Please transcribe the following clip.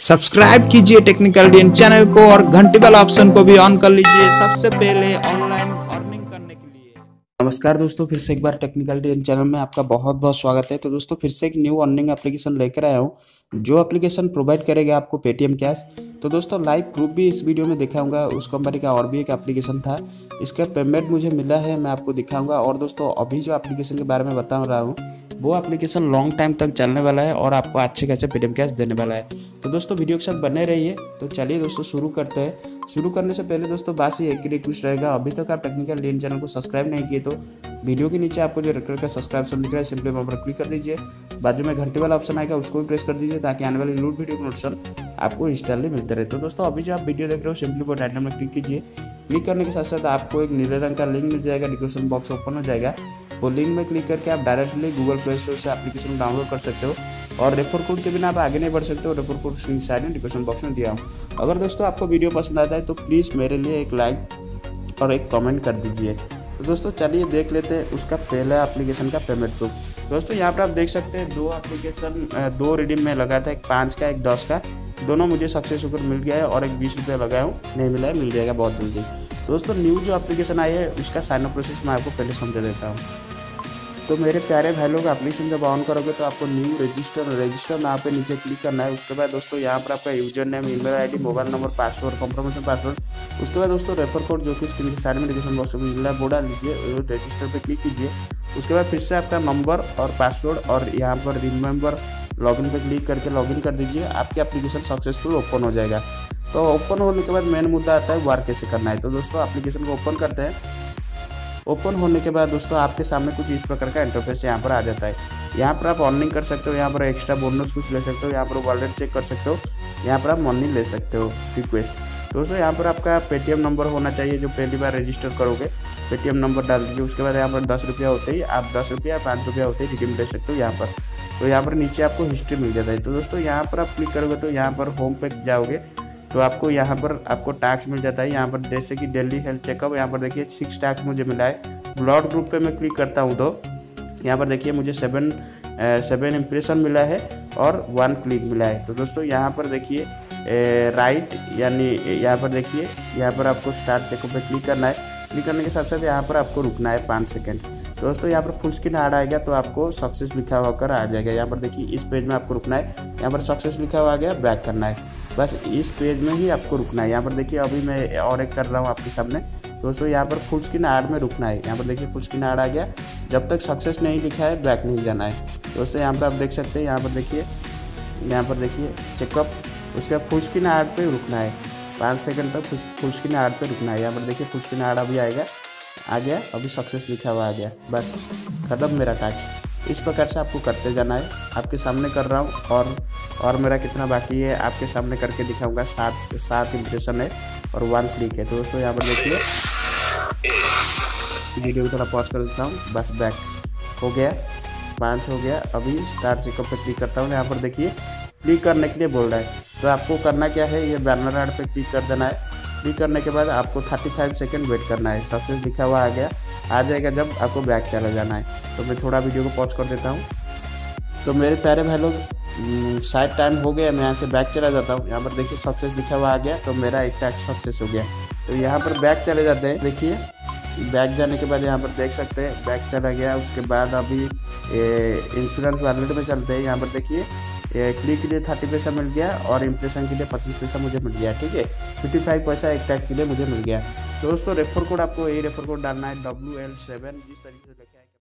Subscribe कीजिए technical DN channel को और घंटी वाला ऑप्शन को भी ऑन कर लीजिए सबसे पहले ऑनलाइन अर्निंग करने के लिए। नमस्कार दोस्तों, फिर से एक बार टेक्निकल डीएन चैनल में आपका बहुत बहुत स्वागत है। तो दोस्तों फिर से एक न्यू अर्निंग एप्लीकेशन लेकर आया हूँ जो एप्लीकेशन प्रोवाइड करेगा आपको पेटीएम कैश। तो दोस्तों लाइव प्रूफ भी इस वीडियो में दिखाऊंगा। उस कंपनी का और भी एक एप्लीकेशन था, इसका पेमेंट मुझे मिला है, मैं आपको दिखाऊंगा। और दोस्तों अभी जो एप्लीकेशन के बारे में बता रहा हूँ वो एप्लीकेशन लॉन्ग टाइम तक चलने वाला है और आपको अच्छे खासे पेटीएम कैश देने वाला है। तो दोस्तों वीडियो के साथ बने रहिए। तो चलिए दोस्तों शुरू करते हैं। शुरू करने से पहले दोस्तों बस ये एक ही रिक्वेस्ट रहेगा, अभी तक आप टेक्निकल डीएन चैनल को सब्सक्राइब नहीं किए तो वीडियो के नीचे आपको जो रेड कलर का सब्सक्राइब दिख रहा है सिंपली वहाँ पर क्लिक कर दीजिए। बाजू में घंटे वाला ऑप्शन आएगा उसको भी प्रेस कर दीजिए ताकि आने वाली वीडियो के नोटिफिकेशन आपको इंस्टेंटली मिलते रहे। तो दोस्तों अभी जो आप वीडियो देख रहे हो सिंपली वो टाइटल में क्लिक कीजिए। क्लिक करने के साथ साथ आपको एक नीले रंग का लिंक मिल जाएगा, डिस्क्रिप्शन बॉक्स ओपन हो जाएगा। वो लिंक में क्लिक करके आप डायरेक्टली गूगल प्ले स्टोर से एप्लीकेशन डाउनलोड कर सकते हो और रेफर कोड के बिना आप आगे नहीं बढ़ सकते हो। रेफर कोड स्क्रीन साइड में डिस्क्रिप्शन बॉक्स में दिया हूँ। अगर दोस्तों आपको वीडियो पसंद आता है तो प्लीज़ मेरे लिए एक लाइक और एक कमेंट कर दीजिए। तो दोस्तों चलिए देख लेते हैं उसका पहला एप्लीकेशन का पेमेंट प्रूफ। दोस्तों यहाँ पर आप देख सकते हैं दो एप्लीकेशन दो रिडीम में लगा था, एक 5 का एक 10 का। दोनों मुझे सक्सेस होकर मिल गया है और एक 20 रुपये लगाया हूँ, नहीं मिला है, मिल जाएगा बहुत जल्दी। दोस्तों न्यू जो एप्लीकेशन आई है उसका साइन अप प्रोसेस मैं आपको पहले समझा देता हूँ। तो मेरे प्यारे भाई लोग एप्लीकेशन जब ऑन करोगे तो आपको न्यू रजिस्टर यहाँ पे नीचे क्लिक करना है। उसके बाद दोस्तों यहाँ पर आपका username, email ID, mobile number, password, confirmation password. उसके बाद दोस्तों रेफर कोड जो कि स्क्रीन के साइड में डिस्क्रिप्शन बॉक्स में मिल रहा है वो डाल लीजिए, रजिस्टर पे क्लिक कीजिए। उसके बाद फिर से आपका नंबर और पासवर्ड और यहाँ पर रिमेंबर लॉगिन पे क्लिक करके लॉगिन कर दीजिए। आपकी एप्लीकेशन सक्सेसफुल ओपन हो जाएगा। तो ओपन होने के बाद मेन मुद्दा आता है वार कैसे करना है। तो दोस्तों एप्लीकेशन को ओपन करते हैं। ओपन होने के बाद दोस्तों आपके सामने कुछ इस प्रकार का इंटरफेस यहाँ पर आ जाता है। यहाँ पर आप अर्निंग कर सकते हो, यहाँ पर एक्स्ट्रा बोनस कुछ ले सकते हो, यहाँ पर वॉलेट चेक कर सकते हो, यहाँ पर आप मनी ले सकते हो रिक्वेस्ट। दोस्तों यहाँ पर आपका पेटीएम नंबर होना चाहिए जो पहली बार रजिस्टर करोगे। पेटीएम नंबर डाल दीजिए। उसके बाद यहाँ पर 10 रुपया होते ही आप 10 रुपया 5 रुपया होते ही रिडीम ले सकते हो यहाँ पर। तो यहाँ पर नीचे आपको हिस्ट्री मिल जाता है। तो दोस्तों यहाँ पर आप क्लिक करोगे तो यहाँ पर होम पे जाओगे तो आपको यहाँ पर आपको टैक्स मिल जाता है। यहाँ पर जैसे कि डेली हेल्थ चेकअप, यहाँ पर देखिए 6 टैक्स मुझे मिला है। ब्लड ग्रुप पे मैं क्लिक करता हूँ तो यहाँ पर देखिए मुझे 7 इम्प्रेशन मिला है और 1 क्लिक मिला है। तो दोस्तों यहाँ पर देखिए राइट यानी यहाँ पर देखिए यहाँ पर आपको स्टार्ट चेकअप पे क्लिक करना है। क्लिक करने के साथ साथ यहाँ पर आपको रुकना है 5 सेकेंड। दोस्तों यहाँ पर फुल स्क्रीन ऐड आएगा तो आपको सक्सेस लिखा हुआ कर आ जाएगा। यहाँ पर देखिए इस पेज में आपको रुकना है, यहाँ पर सक्सेस लिखा हुआ आ गया, बैक करना है, बस इस पेज में ही आपको रुकना है। यहाँ पर देखिए अभी मैं और एक कर रहा हूँ आपके सामने। दोस्तों यहाँ पर फुल स्क्रीन ऐड में रुकना है। यहाँ पर देखिए फुल स्क्रीन ऐड आ गया, जब तक सक्सेस नहीं लिखा है बैक नहीं जाना है। दोस्तों यहाँ पर आप देख सकते हैं, यहाँ पर देखिए चेकअप, उसके बाद फुल स्क्रीन ऐड पे रुकना है 5 सेकंड तक फुल स्क्रीन ऐड पे रुकना है। यहाँ पर देखिए फुल स्क्रीन ऐड अभी आएगा, आ गया, अभी सक्सेस लिखा हुआ आ गया, बस खत्म मेरा टास्क। इस प्रकार से आपको करते जाना है। आपके सामने कर रहा हूँ और मेरा कितना बाकी है आपके सामने करके दिखाऊंगा। 7 इम्प्रेशन है और 1 क्लिक है। तो दोस्तों यहाँ पर देखिए वीडियो को थोड़ा पॉज कर देता हूँ, बस बैक हो गया, 5 हो गया। अभी स्टार्ट चेकअप पे क्लिक करता हूँ। यहाँ पर देखिए क्लिक करने के लिए बोल रहा है। तो आपको करना क्या है, ये बैनर ऐड पे क्लिक कर देना है। क्लिक करने के बाद आपको 35 सेकंड वेट करना है। सक्सेस लिखा हुआ आ जाएगा जब आपको बैक चला जाना है। तो मैं थोड़ा वीडियो को पॉज कर देता हूँ। तो मेरे प्यारे भाई लोग शायद टाइम हो गया, मैं यहाँ से बैक चला जाता हूँ। यहाँ पर देखिए सक्सेस लिखा हुआ आ गया, तो मेरा एक टास्क सक्सेस हो गया। तो यहाँ पर बैक चले जाते हैं। देखिए बैक जाने के बाद यहाँ पर देख सकते हैं बैक चला गया। उसके बाद अभी इंश्योरेंस वॉलेट में चलते हैं। यहाँ पर देखिए क्लिक के लिए 30 पैसा मिल गया और इम्प्रेशन के लिए 25 पैसा मुझे मिल गया, ठीक है। 55 पैसा एक टैग के लिए मुझे मिल गया। दोस्तों रेफर कोड आपको यही रेफर कोड डालना है, WL7 जिस तरीके से